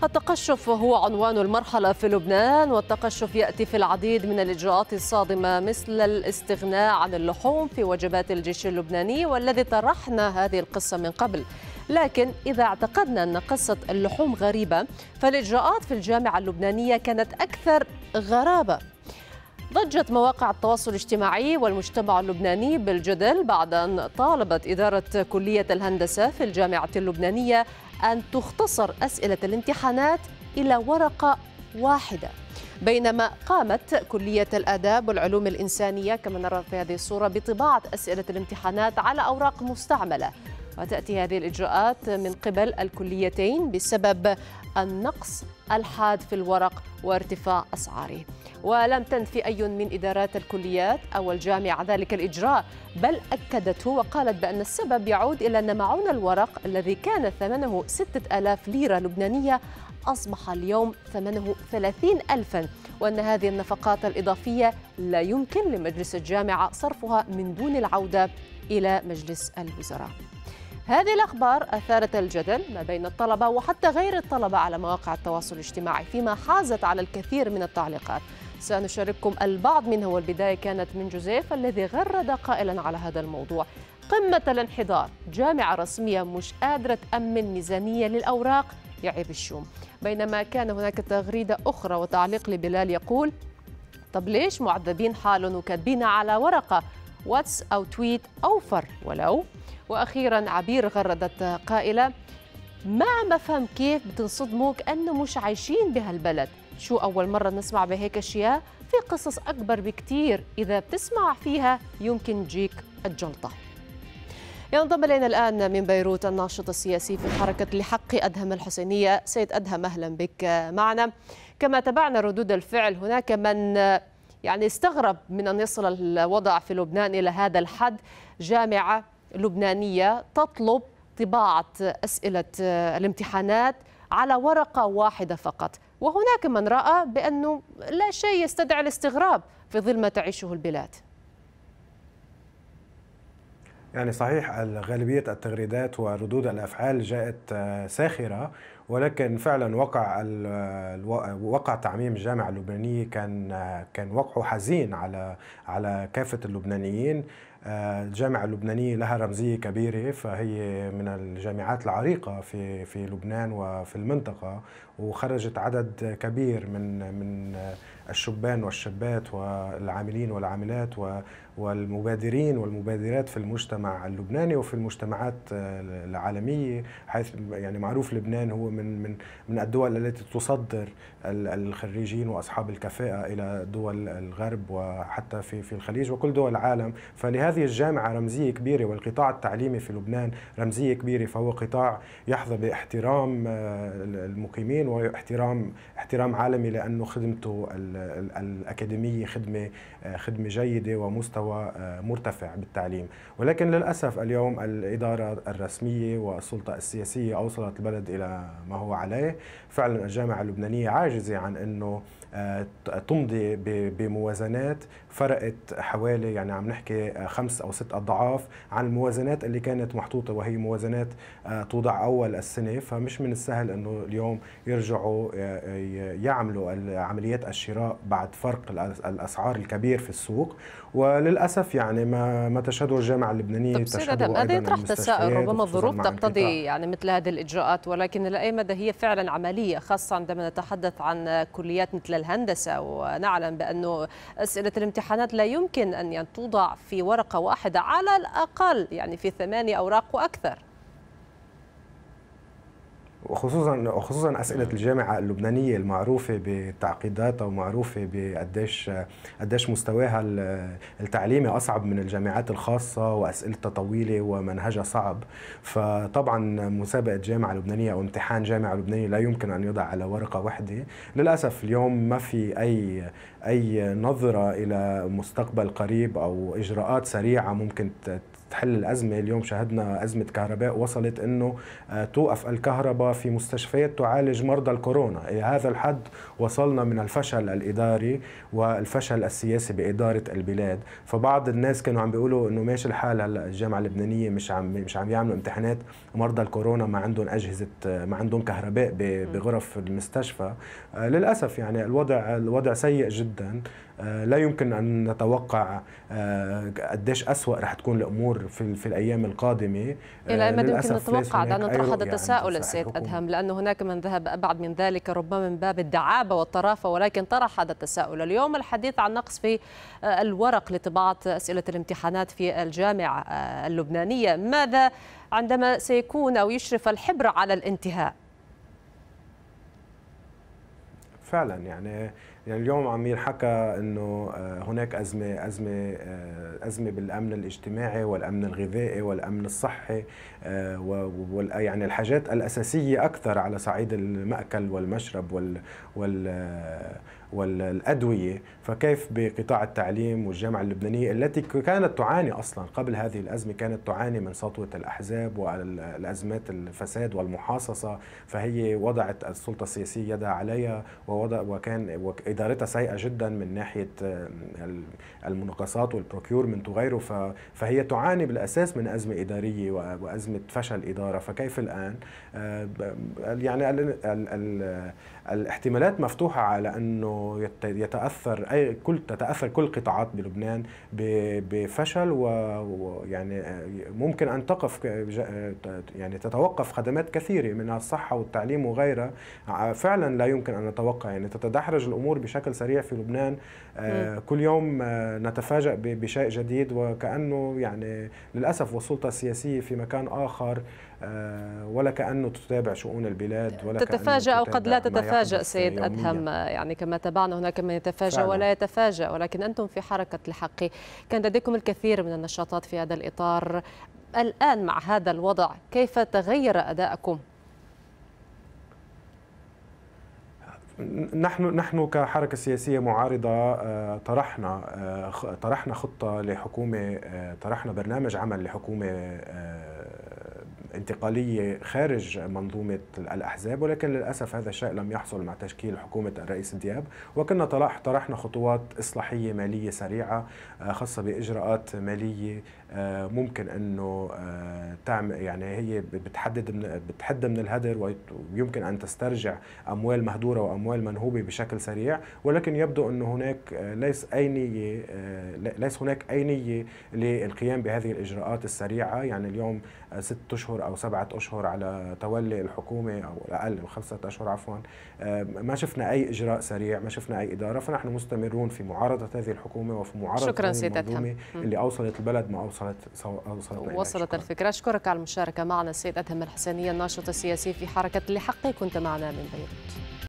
التقشف هو عنوان المرحلة في لبنان، والتقشف يأتي في العديد من الإجراءات الصادمة مثل الاستغناء عن اللحوم في وجبات الجيش اللبناني، والذي طرحنا هذه القصة من قبل. لكن إذا اعتقدنا أن قصة اللحوم غريبة، فالإجراءات في الجامعة اللبنانية كانت أكثر غرابة. ضجت مواقع التواصل الاجتماعي والمجتمع اللبناني بالجدل بعد أن طالبت إدارة كلية الهندسة في الجامعة اللبنانية أن تختصر أسئلة الامتحانات إلى ورقة واحدة، بينما قامت كلية الآداب والعلوم الإنسانية كما نرى في هذه الصورة بطباعة أسئلة الامتحانات على أوراق مستعملة. وتأتي هذه الإجراءات من قبل الكليتين بسبب النقص الحاد في الورق وارتفاع أسعاره. ولم تنفي أي من إدارات الكليات أو الجامعة ذلك الإجراء، بل أكدته وقالت بأن السبب يعود إلى أن معون الورق الذي كان ثمنه 6000 ليرة لبنانية أصبح اليوم ثمنه 30,000، وأن هذه النفقات الإضافية لا يمكن لمجلس الجامعة صرفها من دون العودة إلى مجلس الوزراء. هذه الأخبار أثارت الجدل ما بين الطلبة وحتى غير الطلبة على مواقع التواصل الاجتماعي، فيما حازت على الكثير من التعليقات. سنشارككم البعض منها، والبداية كانت من جوزيف الذي غرد قائلا على هذا الموضوع: قمة الانحدار، جامعة رسمية مش قادرة تأمن ميزانية للأوراق، يعيب الشوم. بينما كان هناك تغريدة أخرى وتعليق لبلال يقول: طب ليش معذبين حالهم وكاتبين على ورقة واتس أو تويت أوفر ولو. وأخيرا عبير غردت قائلة: ما عم بفهم كيف بتنصدموا كأنه مش عايشين بهالبلد، شو أول مرة نسمع بهيك أشياء؟ في قصص أكبر بكتير إذا بتسمع فيها يمكن تجيك الجلطة. ينضم إلينا الآن من بيروت الناشط السياسي في حركة لحق أدهم الحسينية. سيد أدهم، أهلا بك معنا. كما تابعنا ردود الفعل، هناك من استغرب من أن يصل الوضع في لبنان إلى هذا الحد، جامعة لبنانية تطلب طباعة أسئلة الامتحانات على ورقة واحدة فقط، وهناك من رأى بأنه لا شيء يستدعي الاستغراب في ظل ما تعيشه البلاد. يعني صحيح غالبية التغريدات وردود الأفعال جاءت ساخرة، ولكن فعلا وقع تعميم الجامعة اللبنانية كان وقعه حزين على كافة اللبنانيين. الجامعة اللبنانية لها رمزية كبيرة، فهي من الجامعات العريقة في لبنان وفي المنطقة، وخرجت عدد كبير من الشبان والشابات والعاملين والعاملات والمبادرين والمبادرات في المجتمع اللبناني وفي المجتمعات العالمية، حيث يعني معروف لبنان هو من الدول التي تصدر الخريجين واصحاب الكفاءة الى دول الغرب وحتى في الخليج وكل دول العالم. فلهذه الجامعة رمزية كبيرة، والقطاع التعليمي في لبنان رمزية كبيرة، فهو قطاع يحظى باحترام المقيمين واحترام عالمي، لأنه خدمته الأكاديمية خدمة جيدة ومستوى مرتفع بالتعليم. ولكن للأسف اليوم الإدارة الرسمية والسلطة السياسية أوصلت البلد إلى ما هو عليه. فعلا الجامعة اللبنانية عاجزة عن أنه تمضي بموازنات فرقت حوالي، يعني عم نحكي 5 أو 6 أضعاف عن الموازنات اللي كانت محطوطة، وهي موازنات توضع أول السنة. فمش من السهل أنه اليوم يرجعوا يعملوا عمليات الشراء بعد فرق الأسعار الكبير في السوق. وللأسف يعني ما تشهده الجامعة اللبنانية تشهده أيضا يطرح تساؤل، ربما الظروف تقتضي مثل هذه الإجراءات، ولكن إلى أي مدى هي فعلا عملية، خاصة عندما نتحدث عن كليات مثل الهندسة، ونعلم بأنه أسئلة الامتحانات لا يمكن أن توضع في ورقة واحدة على الأقل، يعني في 8 أوراق وأكثر. وخصوصا أسئلة الجامعة اللبنانية المعروفة بتعقيداتها ومعروفة قديش مستواها التعليمي أصعب من الجامعات الخاصة، وأسئلتها طويلة ومنهجها صعب. فطبعا مسابقة جامعة لبنانية أو امتحان جامعة لبنانية لا يمكن أن يوضع على ورقة واحدة. للأسف اليوم ما في أي نظرة إلى مستقبل قريب أو إجراءات سريعة ممكن تحل الأزمة. اليوم شهدنا أزمة كهرباء وصلت أنه توقف الكهرباء في مستشفيات تعالج مرضى الكورونا. إلى هذا الحد وصلنا من الفشل الإداري والفشل السياسي بإدارة البلاد. فبعض الناس كانوا عم بيقولوا أنه ماشي الحال، هلا الجامعة اللبنانية مش عم يعملوا امتحانات مرضى الكورونا، ما عندهم أجهزة، ما عندهم كهرباء بغرف المستشفى. للأسف يعني الوضع سيء جدا. لا يمكن أن نتوقع قديش أسوأ رح تكون الأمور في الأيام القادمة. إلى مدى يمكن نتوقع؟ لأنه طرح هذا التساؤل السيد أدهم، لأنه هناك من ذهب أبعد من ذلك ربما من باب الدعابة والطرافة، ولكن طرح هذا التساؤل اليوم. الحديث عن نقص في الورق لطباعة أسئلة الامتحانات في الجامعة اللبنانية، ماذا عندما سيكون أو يشرف الحبر على الانتهاء؟ فعلا يعني اليوم عم ينحكى انه هناك ازمه بالامن الاجتماعي والامن الغذائي والامن الصحي، يعني الحاجات الاساسيه اكثر على صعيد المأكل والمشرب والادويه. فكيف بقطاع التعليم والجامعه اللبنانيه التي كانت تعاني اصلا قبل هذه الازمه، كانت تعاني من سطوه الاحزاب والازمات الفساد والمحاصصه، فهي وضعت السلطه السياسيه يدها عليها وكان ادارتها سيئه جدا من ناحيه المناقصات والبروكيورمنت وغيره. فهي تعاني بالاساس من ازمه اداريه وازمه فشل اداره. فكيف الان؟ يعني الاحتمالات مفتوحه على انه تتاثر كل القطاعات بلبنان بفشل، ويعني ممكن ان يعني تتوقف خدمات كثيره منها الصحه والتعليم وغيرها. فعلا لا يمكن ان نتوقع، يعني تتدحرج الامور بشكل سريع في لبنان. كل يوم نتفاجأ بشيء جديد، وكأنه يعني للأسف والسلطة السياسية في مكان آخر، ولا كأنه تتابع شؤون البلاد ولا تتفاجأ أو قد لا تتفاجأ سيد أدهم. يعني كما تابعنا هناك من يتفاجأ ولا يتفاجأ، ولكن أنتم في حركة الحق كان لديكم الكثير من النشاطات في هذا الإطار. الآن مع هذا الوضع كيف تغير أداءكم؟ نحن كحركة سياسية معارضة طرحنا خطة لحكومة، طرحنا برنامج عمل لحكومة انتقالية خارج منظومة الأحزاب، ولكن للأسف هذا الشيء لم يحصل مع تشكيل حكومة الرئيس دياب. وكنا طرحنا خطوات إصلاحية مالية سريعة خاصة بإجراءات مالية ممكن أنه تعمل، يعني هي بتحد من الهدر، ويمكن أن تسترجع أموال مهدورة وأموال منهوبة بشكل سريع. ولكن يبدو أنه هناك ليس هناك أي نية للقيام بهذه الإجراءات السريعة. يعني اليوم 6 أشهر أو 7 أشهر على تولي الحكومة، أو أقل 5 أشهر عفوا، ما شفنا أي إجراء سريع، ما شفنا أي إدارة. فنحن مستمرون في معارضة هذه الحكومة وفي معارضة هذه المنظومة اللي أوصلت البلد ما وصلت الفكرة. أشكرك على المشاركة معنا السيد أدهم الحسيني، الناشط السياسي في حركة الحق، كنت معنا من بيروت.